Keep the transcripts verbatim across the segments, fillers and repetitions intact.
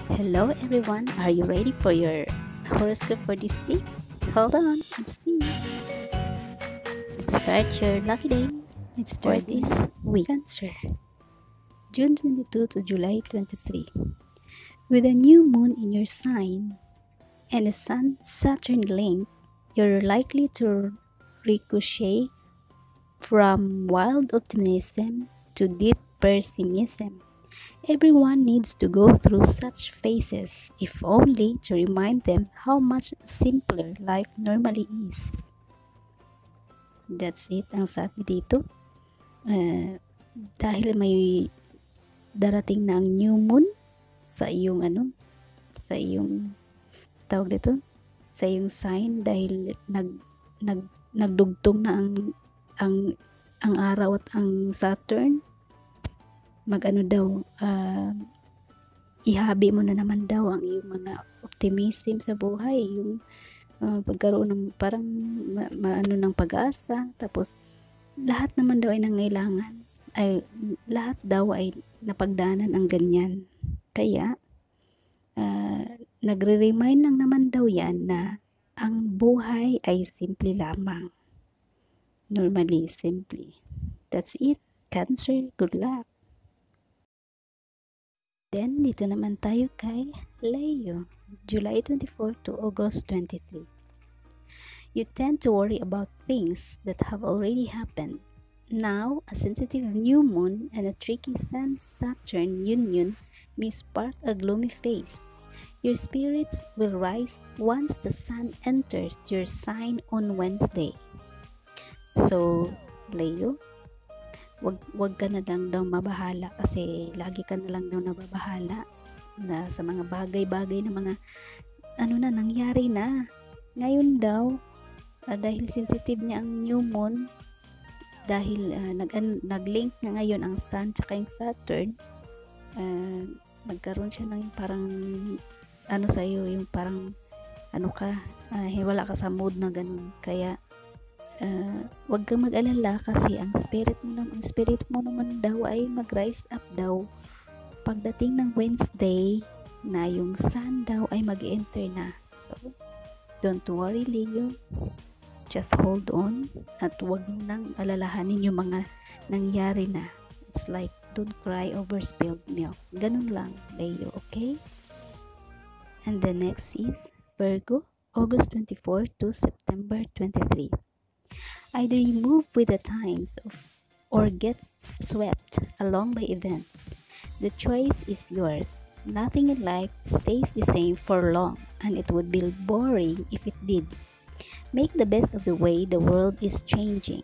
Hello everyone, are you ready for your horoscope for this week? Hold on, let's see. Let's start your lucky day Let's for start this with week. Cancer, June twenty-second to July twenty-third. With a new moon in your sign and a Sun-Saturn link, you're likely to ricochet from wild optimism to deep pessimism. Everyone needs to go through such phases, if only to remind them how much simpler life normally is. That's it ang sabi dito. Uh, dahil may darating na ang new moon sa iyong ano, sa iyong tawag dito, sa iyong sign dahil nag nag nagdugtong na ang ang ang araw at ang Saturn, mag-ano daw, uh, ihabi mo na naman daw ang iyong mga optimism sa buhay, yung uh, pagkaroon ng parang ma, maano ng pag-asa, tapos lahat naman daw ay nangailangan, ay lahat daw ay napagdanan ang ganyan. Kaya uh, nagre-remind lang naman daw yan na ang buhay ay simple lamang. Normally, simply. That's it. Cancer, good luck. Then, dito naman tayo kay Leo, July twenty-fourth to August twenty-third. You tend to worry about things that have already happened. Now, a sensitive new moon and a tricky Sun-Saturn union may spark a gloomy phase. Your spirits will rise once the sun enters your sign on Wednesday. So, Leo, wag, wag ka na lang daw mabahala kasi lagi ka na lang daw nababahala na sa mga bagay-bagay na mga ano na nangyari na. Ngayon daw, uh, dahil sensitive niya ang new moon, dahil uh, nag, an, nag-link nga ngayon ang sun tsaka yung Saturn, uh, magkaroon siya ng parang ano sa iyo, yung parang ano ka, uh, wala ka sa mood na ganun. Kaya uh, wag kang mag-alala kasi ang spirit mo, ang spirit mo naman daw ay mag-rise up daw pagdating ng Wednesday na yung sun daw ay mag-enter na. So don't worry, Leo, just hold on at wag mo nang alalahanin yung mga nangyari na. It's like don't cry over spilled milk. Ganun lang, Leo, okay? And the next is Virgo, August twenty-fourth to September twenty-third. Either you move with the times of or get swept along by events. The choice is yours. Nothing in life stays the same for long, and it would be boring if it did. Make the best of the way the world is changing.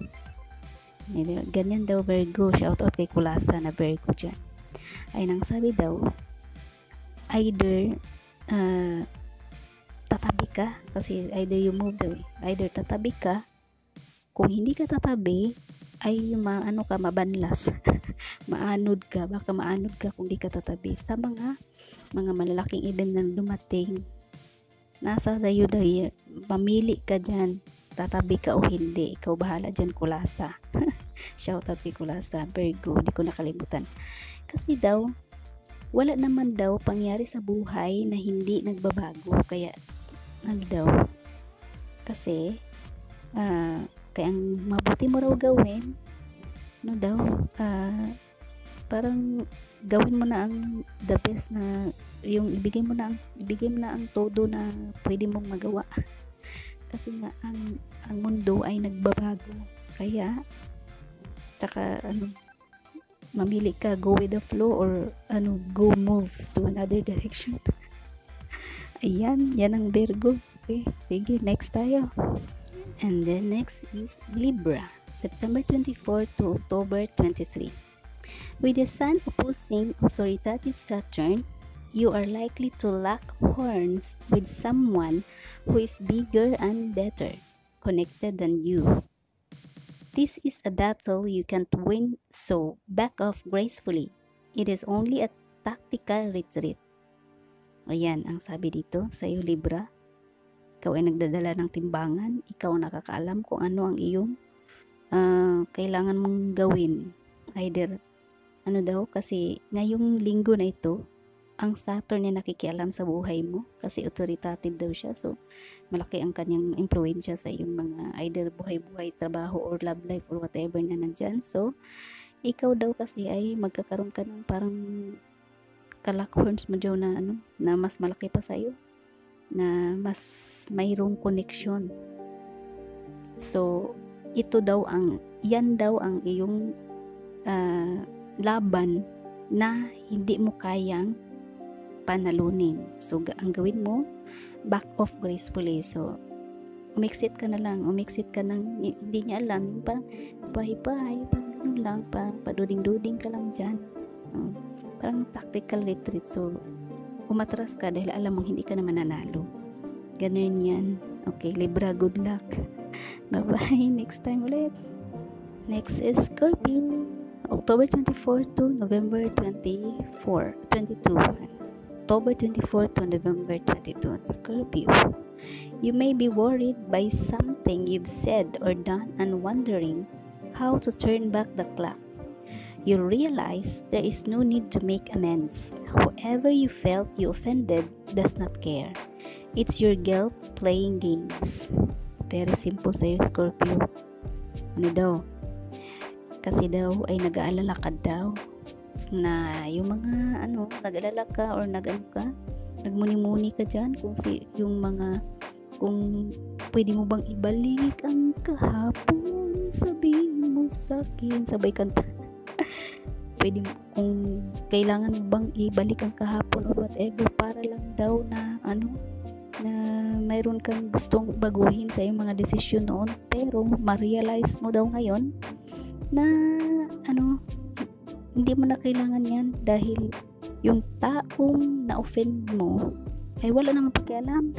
Ganyan daw Virgo. Shout out kay Kulasa na Virgo dyan. Ay nang sabi daw, either uh, tatabi ka, kasi either you move the way, either tatabi ka, kung hindi ka tatabi, ay maano ka, mabanlas. Maanod ka, baka maanod ka kung hindi ka tatabi sa mga mga malalaking event na dumating. Nasa sayo daw, mamili ka dyan, tatabi ka o hindi, ikaw bahala dyan, Kulasa. Shout out kay Kulasa, Virgo, di ko nakalimutan. Kasi daw, wala naman daw pangyari sa buhay na hindi nagbabago, kaya ano daw, kasi uh, kaya ang mabuti mo raw gawin, no daw, uh, parang gawin mo na ang the best na, yung ibigay mo na ang ibigay mo na ang todo na pwede mong magawa. Kasi nga ang ang mundo ay nagbabago, kaya tsaka ano, mamili ka, go with the flow or ano, go move to another direction. Ayan, yan ang Virgo. Okay, sige, next tayo. And then next is Libra, September twenty-fourth to October twenty-third. With the sun opposing authoritative Saturn, you are likely to lock horns with someone who is bigger and better connected than you. This is a battle you can't win, so back off gracefully. It is only a tactical retreat. Ayan ang sabi dito sa iyo, Libra. Ikaw ay nagdadala ng timbangan, ikaw nakakaalam kung ano ang iyong uh, kailangan mong gawin. Either ano daw, kasi ngayong linggo na ito, ang Saturn na nakikialam sa buhay mo kasi authoritative daw siya. So, malaki ang kanyang impluensya sa iyong mga either buhay-buhay, trabaho, or love life, or whatever na nandyan. So, ikaw daw kasi ay magkakaroon ka ng parang kalakhorns mo daw na ano, na mas malaki pa sa'yo, na mas mayroong connection. So, ito daw ang, yan daw ang iyong uh, laban na hindi mo kayang panalunin. So, ang gawin mo, back off gracefully. So, umexit ka na lang, umexit ka ng, hindi niya alam, parang bahay-bahay, parang ganun lang, parang paduding-duding ka lang dyan. Um, parang tactical retreat. So, umatras ka dahil alam mong hindi ka na mananalo. Ganun yan. Okay, Libra, good luck. Bye-bye, next time ulit. Next is Scorpio, October twenty-fourth to November twenty-fourth, twenty-two. October twenty-fourth to November twenty-second, Scorpio. You may be worried by something you've said or done and wondering how to turn back the clock. You realize there is no need to make amends. Whoever you felt you offended does not care. It's your guilt playing games. It's very simple sa'yo, Scorpio. Ano daw? Kasi daw ay nag-aalala ka daw na yung mga ano, nag-alala ka or nag-ano ka, nagmuni-muni ka dyan kung si, yung mga, kung pwede mo bang ibalik ang kahapon, sabihin mo sa akin, sabay kanta. Pwede mo, kung kailangan mo bang ibalik ang kahapon or whatever, para lang daw na ano, na mayroon kang gustong baguhin sa iyong mga desisyon noon, pero ma-realize mo daw ngayon na ano, hindi mo na kailangan yan dahil yung taong na-offend mo ay wala namang pakialam.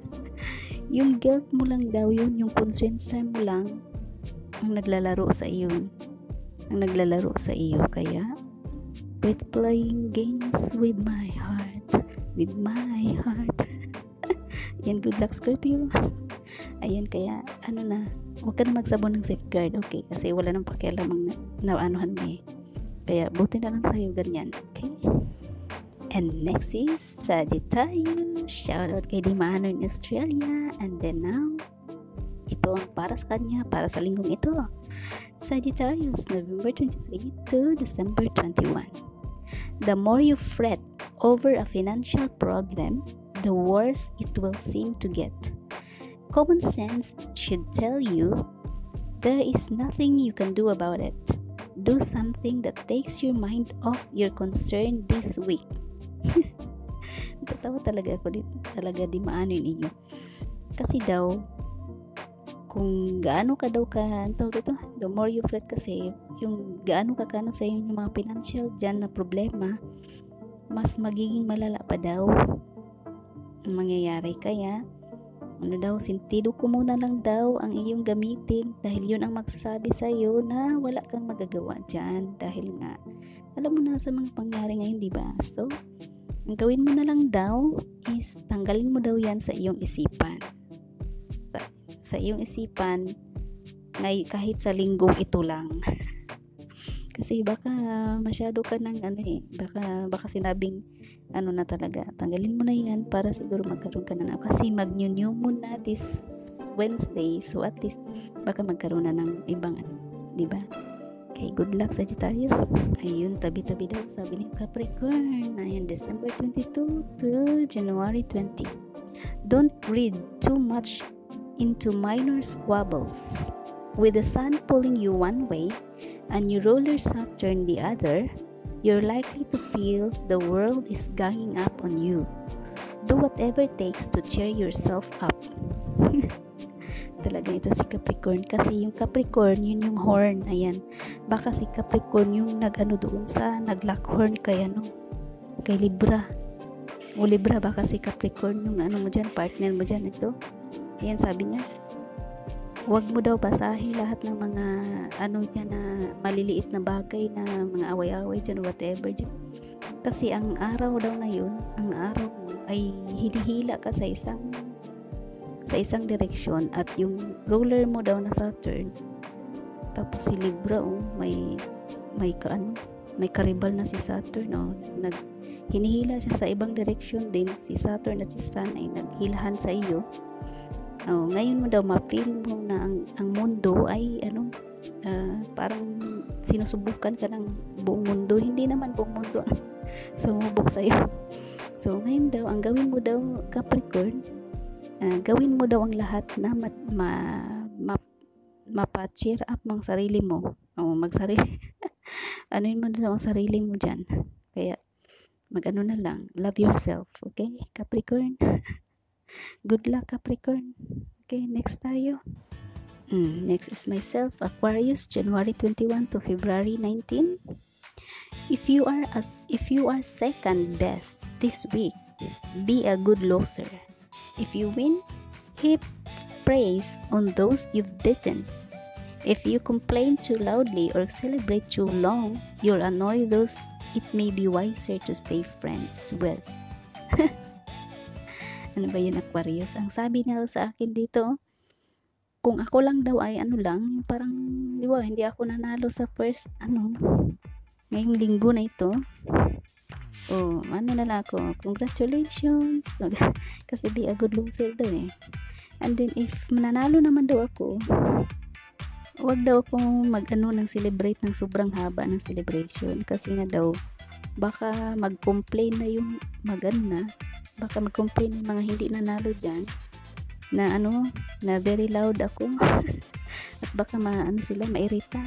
Yung guilt mo lang daw yun, yung konsensya mo lang ang naglalaro sa iyo, ang naglalaro sa iyo. Kaya quit playing games with my heart, with my heart. Yan, good luck, Scorpio. Ayan, kaya ano na, huwag ka na magsabon ng safeguard, okay? Kasi wala nang pakialam ang na, na-anuhan mo eh. Kaya buti na lang sa'yo ganyan, okay? And next is Sagittarius. Shout out kay Dimano in Australia. And then now, ito ang para sa kanya, para sa linggong ito. Sagittarius, November twenty-third to December twenty-first. The more you fret over a financial problem, the worse it will seem to get. Common sense should tell you there is nothing you can do about it. Do something that takes your mind off your concern this week. Tatawa talaga ako dito. Talaga di maano yun inyo. Kasi daw, kung gaano ka daw ka, antaw dito, the more you fret kasi, yung gaano ka kano sa yung mga financial dyan na problema, mas magiging malala pa daw ang mangyayari. Kaya, ano daw, sentido ko muna lang daw ang iyong gamitin dahil yun ang magsasabi sa iyo na wala kang magagawa dyan dahil nga alam mo na sa mga pangyari ngayon, di ba? So, ang gawin mo na lang daw is tanggalin mo daw yan sa iyong isipan. Sa, sa iyong isipan ngay kahit sa linggong ito lang. Kasi baka masyado ka ng ano eh, baka, baka sinabing ano na talaga, tanggalin mo na yan para siguro magkaroon ka na, kasi mag-new mo na this Wednesday, so at least baka magkaroon na ng ibang ano, diba? Okay, good luck, Sagittarius. Ayun, tabi-tabi daw, sabi ni Capricorn. Ayun, December twenty-second to January twentieth. Don't read too much into minor squabbles. With the sun pulling you one way and your ruler Saturn the other, you're likely to feel the world is ganging up on you. Do whatever it takes to cheer yourself up. Talaga ito si Capricorn. Kasi yung Capricorn, yun yung horn. Ayan. Baka si Capricorn yung nag-ano doon sa nag-lock horn kay ano, kay Libra. O Libra, baka si Capricorn yung ano mo dyan, partner mo dyan. Ito. Ayan, sabi niya, huwag mo daw basahin lahat ng mga ano dyan na maliliit na bagay na mga away-away dyan, whatever dyan. Kasi ang araw daw ngayon, ang araw ay hinihila ka sa isang sa isang direksyon at yung ruler mo daw na Saturn, tapos si Libra oh, may may kaano, may karibal na si Saturn, no? Nag, hinihila siya sa ibang direksyon din. Si Saturn at si Sun ay naghilahan sa iyo. Oh, ngayon mo daw ma-feel mo na ang, ang mundo ay ano, uh, parang sinusubukan ka ng buong mundo. Hindi naman buong mundo sumubok sa iyo. So ngayon daw, ang gawin mo daw, Capricorn, uh, gawin mo daw ang lahat na ma, ma, ma, mapa-cheer up ng sarili mo. O, magsarili. Anuin mo daw ang sarili mo dyan. Kaya, mag-ano na lang. Love yourself. Okay, Capricorn? Good luck, Capricorn. Okay, next tayo. Mm, next is myself, Aquarius, January twenty-first to February nineteenth. If you are as if you are second best this week, be a good loser. If you win, heap praise on those you've beaten. If you complain too loudly or celebrate too long, you'll annoy those it may be wiser to stay friends with. Ano ba yun, Aquarius? Ang sabi nila sa akin dito, kung ako lang daw ay ano lang, parang, di ba, hindi ako nanalo sa first, ano, ngayong linggo na ito. Oh, ano na lang ako, congratulations. Kasi be a good loser daw eh. And then, if mananalo naman daw ako, wag daw akong mag-ano ng celebrate ng sobrang haba ng celebration. Kasi nga daw, baka mag-complain na yung mag-ano na, baka mag-complain yung mga hindi nanalo dyan, na ano, na very loud ako. At baka ma-ano sila, mairita.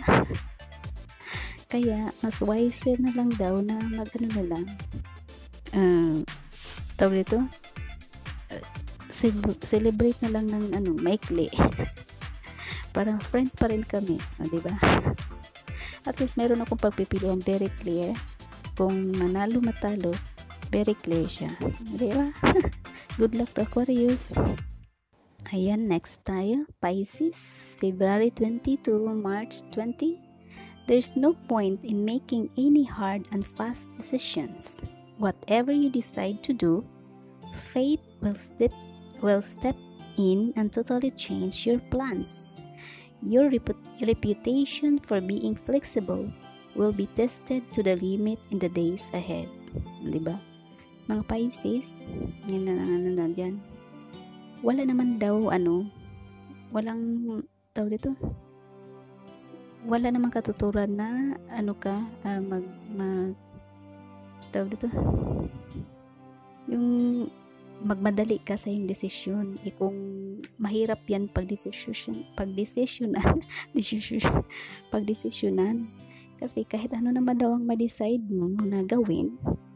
Kaya, mas wiser na lang daw na mag-ano na lang. Uh, tawag dito, uh, celebrate na lang ng ano, maikli. Parang friends pa rin kami, o, diba? At least mayroon akong pagpipilian, very clear. Kung manalo matalo, very clear siya, diba? Good luck to Aquarius. Ayan, next tayo, Pisces, February twentieth to March twentieth. There's no point in making any hard and fast decisions. Whatever you decide to do, fate will step will step in and totally change your plans. Your repu- reputation for being flexible will be tested to the limit in the days ahead. Diba? Mga Pisces, yan na ano na dyan. Wala naman daw ano, walang tawag dito, wala namang katuturan na ano ka, uh, mag, mag tawag dito, yung magmadali ka sa yung desisyon. Eh, kung mahirap yan pag desisyon, pag desisyonan, desisyon, pag desisyonan, kasi kahit ano naman daw ang ma-decide mo na gawin,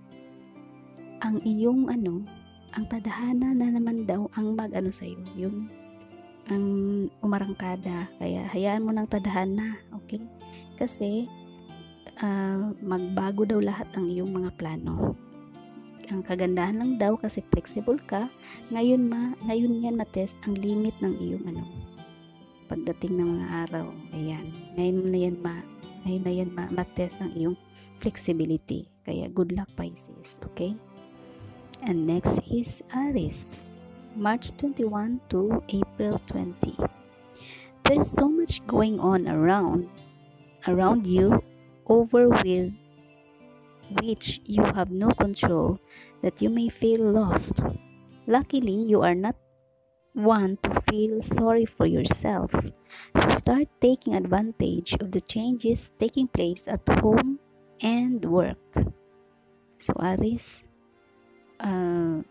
ang iyong ano, ang tadhana na naman daw ang mag-ano sa'yo, yung ang umarangkada. Kaya hayaan mo ng tadhana, okay? Kasi uh, magbago daw lahat ang iyong mga plano. Ang kagandahan lang daw kasi flexible ka, ngayon ma, ngayon yan matest ang limit ng iyong ano, pagdating ng mga araw. Ayan, ngayon na yan ma, ngayon na yan ma, matest ang iyong flexibility. Kaya good luck, Pisces, okay? And next is Aries, March twenty-first to April twentieth. There's so much going on around around you, over with which you have no control, that you may feel lost. Luckily, you are not one to feel sorry for yourself. So start taking advantage of the changes taking place at home and work. So Aries, uh,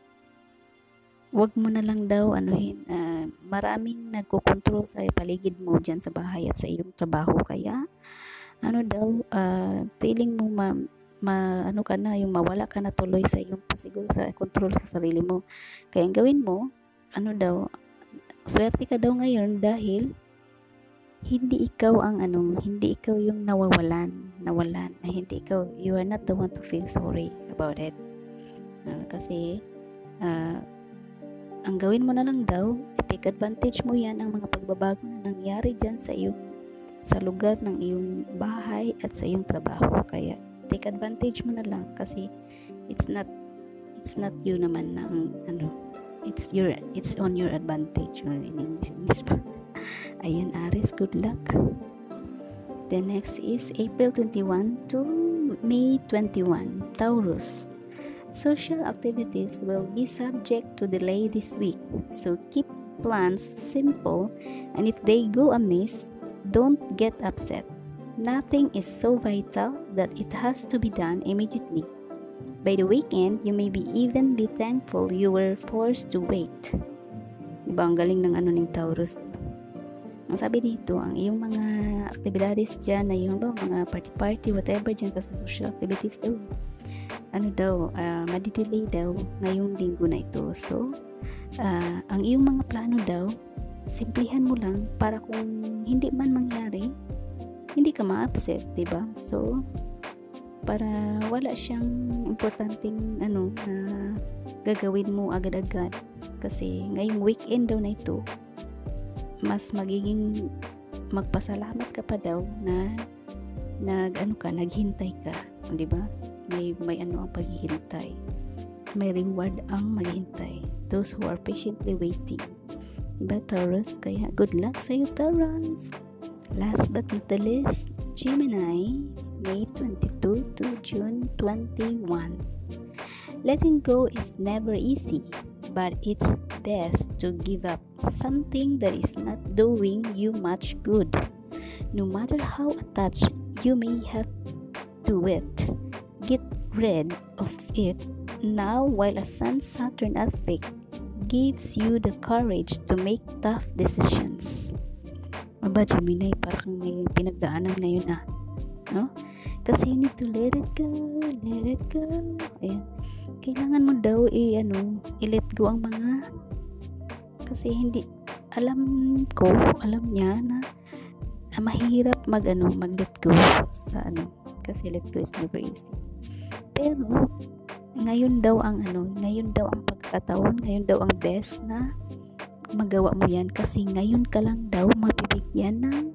wag mo na lang daw anuhin, uh, maraming nagkokontrol sa paligid mo dyan sa bahay at sa iyong trabaho. Kaya ano daw, uh, feeling mo ma, ma ano ka na, yung mawala ka na tuloy sa iyong siguro sa control sa sarili mo. Kaya ang gawin mo, ano daw, swerte ka daw ngayon dahil hindi ikaw ang ano, hindi ikaw yung nawawalan, nawalan, ay hindi ikaw, you are not the one to feel sorry about it. Uh, kasi uh, ang gawin mo na lang daw, take advantage mo yan ang mga pagbabago na nangyari dyan sa iyong, sa lugar ng iyong bahay at sa iyong trabaho. Kaya take advantage mo na lang kasi it's not it's not you naman ng ano, it's your it's on your advantage in English, English pa. Ayan, Aries, good luck. The next is April twenty-first to May twenty-first, Taurus. Social activities will be subject to delay this week, so keep plans simple, and if they go amiss, don't get upset. Nothing is so vital that it has to be done immediately. By the weekend, you may be even be thankful you were forced to wait. Diba ang galing ng ano ng Taurus? Ang sabi dito, ang iyong mga activities dyan na yung ba, mga party-party, whatever dyan kasi social activities daw. Ano daw, uh, madidelay daw ngayong linggo na ito. So, uh, ang iyong mga plano daw, simplihan mo lang para kung hindi man mangyari, hindi ka ma-upset, diba? So, para wala siyang importanteng ano na gagawin mo agad-agad. Kasi ngayong weekend daw na ito, mas magiging magpasalamat ka pa daw na nag ano ka, naghintay ka, di ba? May may ano ang paghihintay. May reward ang maghintay. Those who are patiently waiting. Diba, Taurus? Kaya good luck sa iyo, Taurus. Last but not the least, Gemini, May twenty-second to June twenty-first. Letting go is never easy, but it's best to give up something that is not doing you much good. No matter how attached you may have to it, get rid of it now while a Sun-Saturn aspect gives you the courage to make tough decisions. Aba, Gemini, parang may pinagdaanan ngayon ah. No? Kasi you need to let it go, let it go. Ayan. Kailangan mo daw i ano, i-let go ang mga kasi hindi alam ko, alam niya na ah, mahirap mag ano, mag-let go sa ano, kasi let go is never easy. Pero ngayon daw ang ano, ngayon daw ang pagkakataon, ngayon daw ang best na magawa mo yan kasi ngayon ka lang daw mabibigyan ng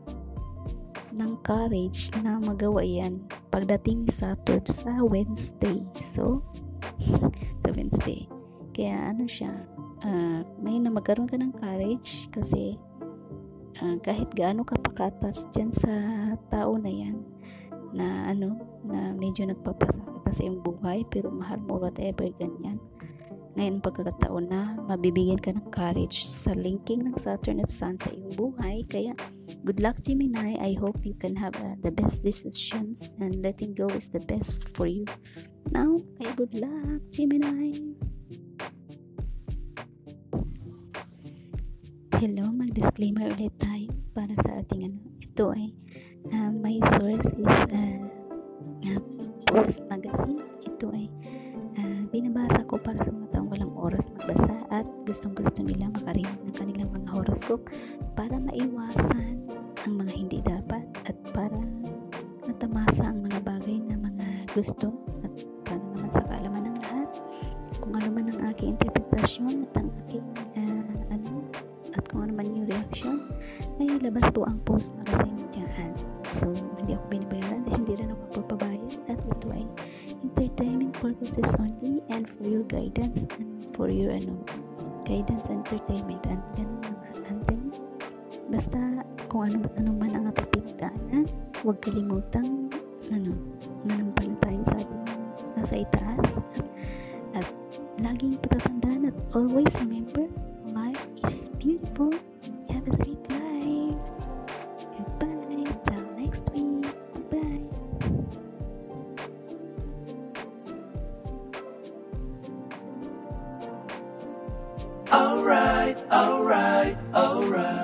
ng courage na magawa yan pagdating ni Saturn sa Wednesday. So, sa Wednesday. Kaya ano siya, uh, ngayon na magkaroon ka ng courage kasi uh, kahit gaano ka pakatas dyan sa tao na yan na ano, na medyo nagpapasakit sa iyong buhay pero mahal mo whatever ganyan. Ngayon pagkakataon na mabibigyan ka ng courage sa linking ng Saturn at Sun sa iyong buhay. Kaya good luck, Gemini. I hope you can have uh, the best decisions and letting go is the best for you. Now, kaya good luck, Gemini. Hello, mag-disclaimer ulit tayo para sa ating ano. Ito ay uh, my source is uh, uh, Pulse Magazine. Ito ay uh, binabasa ko para sa mga taong walang oras magbasa at gustong-gusto nila makarinig ng kanilang mga horoscope para maiwasan ang mga hindi dapat at para natamasa ang mga bagay na mga gusto at para naman sa kaalaman ng lahat kung ano man ang aking interpretasyon at ang aking uh, ano at kung ano man yung reaction ay labas po ang Pulse Magazine dyan. So hindi ako binabayaran dahil hindi rin ako magpapabayad at ito ay entertainment purposes only and for your guidance and for your ano guidance and entertainment and ganun mga and then basta kung ano ano man ang ating pinagdaanan, huwag kalimutang ano manampalataya sa ating nasa itaas at, at laging patatandaan at always remember life is beautiful. Have a sweet life. Goodbye till next week. Bye. Alright, alright, alright.